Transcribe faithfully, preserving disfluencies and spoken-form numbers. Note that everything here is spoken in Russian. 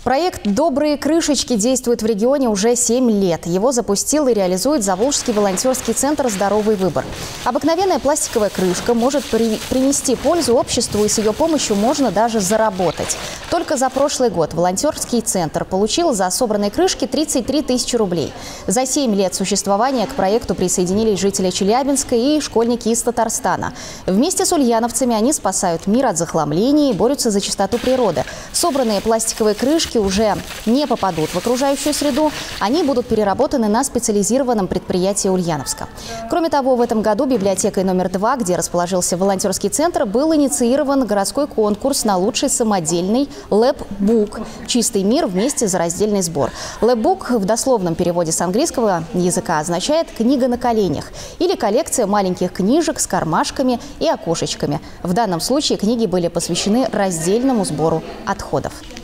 Проект «Добрые крышечки» действует в регионе уже семь лет. Его запустил и реализует Заволжский волонтерский центр «Здоровый выбор». Обыкновенная пластиковая крышка может при... принести пользу обществу, и с ее помощью можно даже заработать. Только за прошлый год волонтерский центр получил за собранные крышки тридцать три тысячи рублей. За семь лет существования к проекту присоединились жители Челябинска и школьники из Татарстана. Вместе с ульяновцами они спасают мир от захламления и борются за чистоту природы. Собранные пластиковые крышки уже не попадут в окружающую среду. Они будут переработаны на специализированном предприятии Ульяновска. Кроме того, в этом году библиотекой номер два, где расположился волонтерский центр, был инициирован городской конкурс на лучший самодельный лэп-бук «Чистый мир вместе за раздельный сбор». Лэп-бук в дословном переводе с английского языка означает «книга на коленях» или коллекция маленьких книжек с кармашками и окошечками. В данном случае книги были посвящены раздельному сбору отходов.